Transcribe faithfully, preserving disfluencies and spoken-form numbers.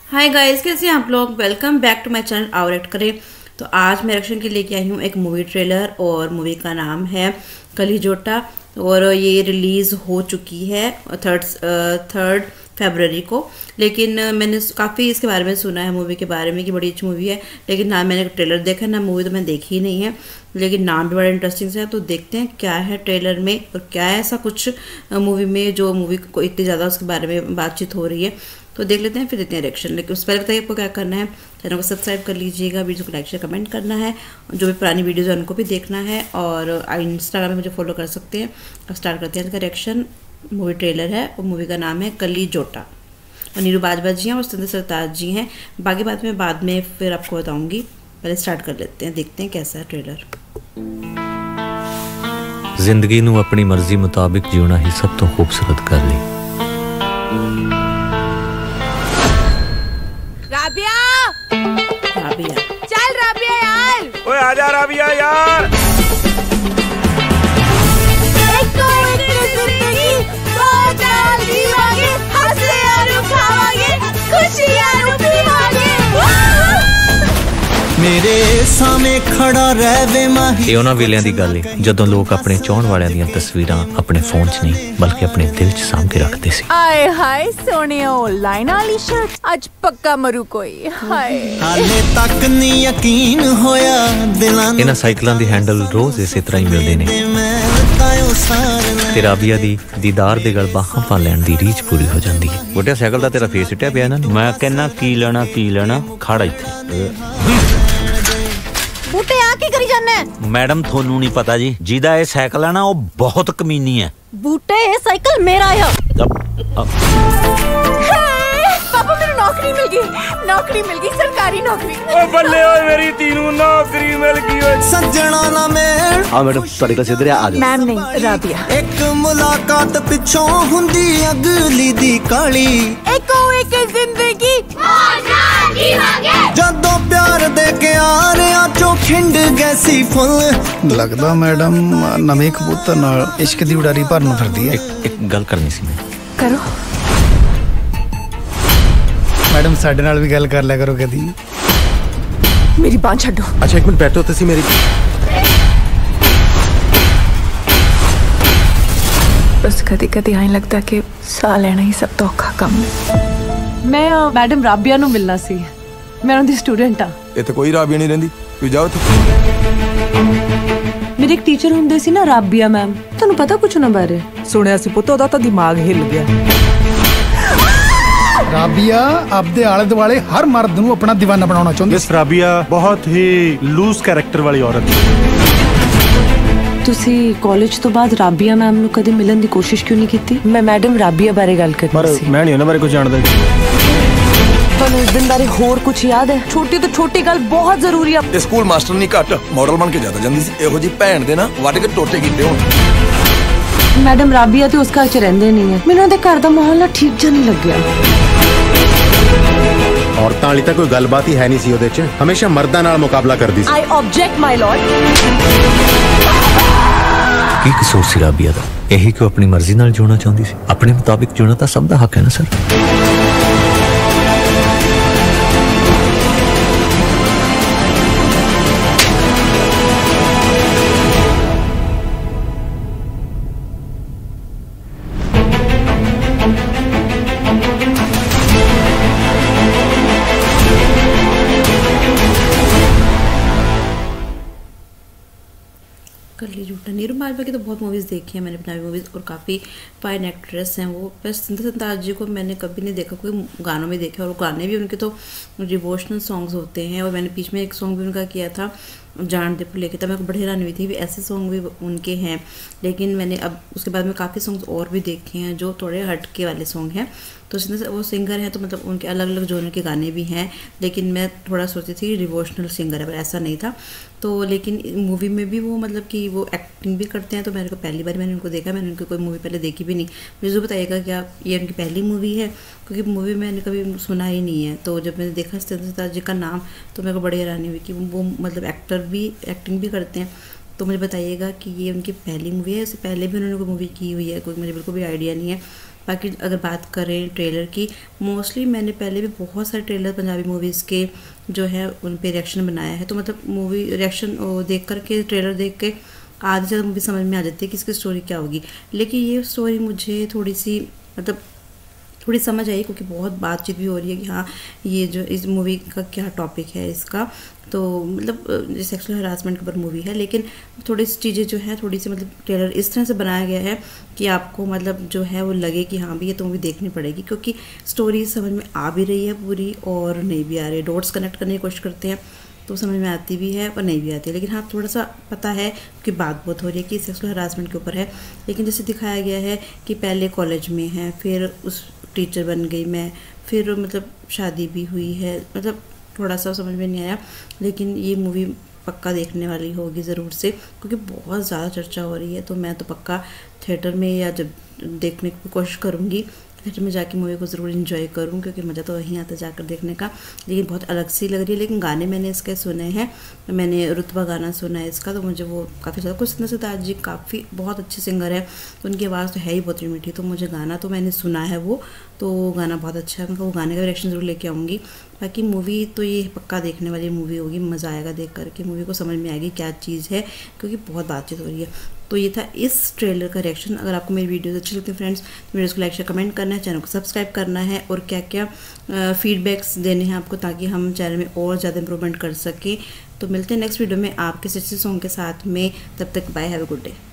Hi guys, कैसे हैं आप लोग। Welcome back to my channel आओ रिएक्ट करें। तो आज मैं रिएक्शन के लेके आई हूँ एक मूवी ट्रेलर और मूवी का नाम है कली जोटा और ये रिलीज़ हो चुकी है थर्ड थर्ड फरवरी को। लेकिन मैंने काफ़ी इसके बारे में सुना है, मूवी के बारे में कि बड़ी अच्छी मूवी है, लेकिन ना मैंने ट्रेलर देखा ना मूवी तो मैंने देखी ही नहीं है। लेकिन नाम भी बड़ा इंटरेस्टिंग से है, तो देखते हैं क्या है ट्रेलर में और क्या है ऐसा कुछ मूवी में जो मूवी को इतनी ज़्यादा उसके बारे में बातचीत हो रही है। तो देख लेते हैं, फिर देते हैं रिएक्शन। लेकिन उससे पहले बताइए आपको क्या करना है। चैनल को सब्सक्राइब कर लीजिएगा, वीडियो को लाइक शेयर कमेंट करना है, जो भी पुरानी वीडियोज़ है उनको भी देखना है और इंस्टाग्राम में मुझे फॉलो कर सकते हैं। अब स्टार्ट करते हैं इसका रिएक्शन। मूवी ट्रेलर है और मूवी का नाम है कली जोटा और नीरू बाजवा जी हैं और संजय सरताज जी हैं। बाकी बात मैं बाद में फिर आपको बताऊंगी, पहले स्टार्ट कर लेते हैं, देखते हैं कैसा है ट्रेलर। जिंदगी नू अपनी मर्जी मुताबिक जीना ही सब तो खूबसूरत कर ली। राबिया राबिया चल राबिया यार, ओए आजा राबिया यार। एक तो एक जिंदगी दो चार जीवांगे, हंसे और उठावांगे, खुशियां लुटावांगे। मेरे सामने खड़ा रहवे माही। ਇਹ ਉਹਨਾਂ ਵੇਲਿਆਂ ਦੀ ਗੱਲ ਹੈ ਜਦੋਂ ਲੋਕ ਆਪਣੇ ਚਾਹਣ ਵਾਲਿਆਂ ਦੀਆਂ ਤਸਵੀਰਾਂ ਆਪਣੇ ਫੋਨ 'ਚ ਨਹੀਂ ਬਲਕਿ ਆਪਣੇ ਦਿਲ 'ਚ ਸਾਂਭ ਕੇ ਰੱਖਦੇ ਸੀ। ਆਏ ਹਾਏ ਸੋਹਣਿਓ, ਲਾਈਨ ਵਾਲੀ ਸ਼ਰਟ ਅੱਜ ਪੱਕਾ ਮਰੂ ਕੋਈ। ਹਾਏ ਹਾਲੇ ਤੱਕ ਨਹੀਂ ਯਕੀਨ ਹੋਇਆ ਦਿਲਾਂ ਨੂੰ। ਇਹਨਾਂ ਸਾਈਕਲਾਂ ਦੇ ਹੈਂਡਲ ਰੋਜ਼ ਇਸੇ ਤਰ੍ਹਾਂ ਹੀ ਮਿਲਦੇ ਨੇ ਤੇ ਰਾਬੀਆ ਦੀ ਦੀਦਾਰ ਦੇ ਗਲ ਬਾਹਾਂ ਪਾ ਲੈਣ ਦੀ ਰੀਝ ਪੂਰੀ ਹੋ ਜਾਂਦੀ ਹੈ। ਗੋਟਿਆ ਸਾਈਕਲ ਦਾ ਤੇਰਾ ਫੇਸ ਸਿੱਟਿਆ ਪਿਆ ਇਹਨਾਂ ਨੇ। ਮੈਂ ਕਹਿੰਨਾ ਕੀ ਲੈਣਾ ਕੀ ਲੈਣਾ ਖੜਾ ਇੱਥੇ। ਬੂਟੇ ਆ ਕੀ ਕਰੀ ਜਾਂਦੇ? मैडम थोनू नहीं पता जी, जिदा ये साइकिल है ना वो बहुत कमीनी है। बूटे ये साइकिल मेरा है। अब, अब। पापा मेरी नौकरी मिल गई, नौकरी मिल गई, सरकारी नौकरी। ओ बल्ले ओए मेरी तीनू नौकरी मिल गई ओए। सज्जणा ना मेल। हाँ मैडम साड़ी का सिद्धर आ जाओ। मैम नहीं राबिया। एक मुलाकात पिछों हुंदी अगली दी काली। एको एक जिंदगी जदों प्यार दे के आ रहा चो खिंड गैसी फुल। लगदा मैडम नवे कबूतर नाल इश्क दी उडारी भरन फिरदी है। एक, एक गल करनी सी मैं। करो मैडम साडे नाल भी गल कर लिया करो कदी। मेरी बांह छड्डो। अच्छा एक मिनट बैठो तुसी मेरी। बस कदी कदी आई लगता कि साह लेना ही सब तो औखा काम है। मैं मैडम राबिया नू मिलना सी, मैं उनकी स्टूडेंट हाँ। इत्थे कोई राबिया नहीं रहिंदी, तू जाओ इत्थे। मेरे एक टीचर हुंदे सी ना राबिया मैम, तुहानू पता कुछ उन्हां बारे? सुनिया सी पुत्त ओदा तां दिमाग हिल गया। राबिया आपदे आले दुआले हर मर्द नू अपना दीवाना बनाना चाहुंदी। मिस राबिया बहुत ही लूज कैरेक्टर वाली औरत है। तुसी कॉलेज तो बाद राबिया मैम नू कदे मिलन दी कोशिश क्यों नहीं कीती? मैं मैडम राबिया बारे गल कर पर रही सी। मैं नहीं उन्हां बारे कुछ जानदा। तुहानू उस दिन बारे होर कुछ याद है? छोटी तो छोटी गल बहुत जरूरी है। ते स्कूल मास्टर नहीं घट मॉडल बन के ज्यादा जांदी सी। एहो जी भैन दे ना वट के टोटे कीते होण। मैडम राबिया ते उस घर च रहिंदे नहीं है। मैनूं उहदे घर दा माहौल ना ठीक जा नहीं लग्या। औरतां वाली तां कोई गलबात ही है नहीं सी ओदे च, हमेशा मर्दां नाल मुकाबला करदी सी। I object my lord. की कसूर सी राबिया दा? यही क्यों अपनी मर्जी नाल जीना चाहती सी। अपने मुताबिक जीना तो सब दा हक है ना सर। कली जोटा। नीरू बाजवा की तो बहुत मूवीज़ देखी हैं मैंने, पंजाबी मूवीज़, और काफ़ी फाइन एक्ट्रेस हैं वो। बस संजय सरताज जी को मैंने कभी नहीं देखा, कोई गानों में देखा, और गाने भी उनके तो डिवोशनल सॉन्ग्स होते हैं। और मैंने बीच में एक सॉन्ग भी उनका किया था जान दे पर लेके, तब मैं बड़ी हैरान हुई थी भी ऐसे सॉन्ग भी उनके हैं। लेकिन मैंने अब उसके बाद में काफ़ी सॉन्ग्स और भी देखे हैं जो थोड़े हटके वाले सॉन्ग हैं। तो इसमें वो सिंगर हैं तो मतलब उनके अलग अलग जोनर के गाने भी हैं, लेकिन मैं थोड़ा सोचती थी डिवोशनल सिंगर है, पर ऐसा नहीं था। तो लेकिन मूवी में भी वो मतलब कि वो एक्टिंग भी करते हैं। तो मैंने को पहली बार मैंने उनको देखा, मैंने उनकी कोई मूवी पहले देखी भी नहीं। मुझे जो बताइएगा क्या ये उनकी पहली मूवी है, क्योंकि मूवी मैंने कभी सुना ही नहीं है। तो जब मैंने देखा संजय सरताज जी का नाम तो मेरे को बड़ी हैरानी हुई कि वो मतलब एक्टर भी एक्टिंग भी करते हैं। तो मुझे बताइएगा कि ये उनकी पहली मूवी है, इससे पहले भी उन्होंने कोई मूवी की हुई है, कोई मुझे बिल्कुल भी आइडिया नहीं है। बाकी अगर बात करें ट्रेलर की, मोस्टली मैंने पहले भी बहुत सारे ट्रेलर पंजाबी मूवीज़ के जो है उन पे रिएक्शन बनाया है, तो मतलब मूवी रिएक्शन देख कर के ट्रेलर देख के आधी ज़्यादा मूवी समझ में आ जाती है कि इसकी स्टोरी क्या होगी। लेकिन ये स्टोरी मुझे थोड़ी सी मतलब थोड़ी समझ आई, क्योंकि बहुत बातचीत भी हो रही है कि हाँ ये जो इस मूवी का क्या टॉपिक है इसका, तो मतलब सेक्सुअल हरासमेंट के ऊपर मूवी है। लेकिन थोड़ी सी चीज़ें जो है थोड़ी सी मतलब ट्रेलर इस तरह से बनाया गया है कि आपको मतलब जो है वो लगे कि हाँ भी ये तो मूवी देखनी पड़ेगी, क्योंकि स्टोरी समझ में आ भी रही है पूरी और नहीं भी आ रही है। डॉट्स कनेक्ट करने की कोशिश करते हैं तो समझ में आती भी है और नहीं भी आती है, लेकिन हाँ थोड़ा सा पता है कि बात बहुत हो रही है कि सेक्सुअल हरासमेंट के ऊपर है। लेकिन जैसे दिखाया गया है कि पहले कॉलेज में है, फिर उस टीचर बन गई मैं, फिर मतलब शादी भी हुई है, मतलब थोड़ा सा समझ में नहीं आया। लेकिन ये मूवी पक्का देखने वाली होगी ज़रूर से, क्योंकि बहुत ज़्यादा चर्चा हो रही है, तो मैं तो पक्का थिएटर में या जब देखने की कोशिश करूँगी थिएटर में जाके मूवी को ज़रूर एंजॉय करूँ, क्योंकि मज़ा तो वहीं आता जाकर देखने का। लेकिन बहुत अलग सी लग रही है। लेकिन गाने मैंने इसके सुने हैं, मैंने रुतबा गाना सुना है इसका, तो मुझे वो काफ़ी ज़्यादा कुछ नसीदार जी काफ़ी बहुत अच्छे सिंगर है, तो उनकी आवाज़ तो है ही बहुत मीठी, तो मुझे गाना तो मैंने सुना है वो, तो गाना बहुत अच्छा है, मैं वो गाने का रिएक्शन ज़रूर लेके आऊँगी। बाकी मूवी तो ये पक्का देखने वाली मूवी होगी, मज़ा आएगा देख करके, मूवी को समझ में आएगी क्या चीज़ है, क्योंकि बहुत बातचीत हो रही है। तो ये था इस ट्रेलर का रिएक्शन। अगर आपको मेरी वीडियोस अच्छी लगती है फ्रेंड्स, तो वीडियोस को लाइक शेयर कमेंट करना है, चैनल को सब्सक्राइब करना है और क्या क्या फीडबैक्स देने हैं आपको, ताकि हम चैनल में और ज़्यादा इंप्रूवमेंट कर सकें। तो मिलते हैं नेक्स्ट वीडियो में आपके सेक्सी सॉन्ग के साथ में, तब तक bye, have a good day.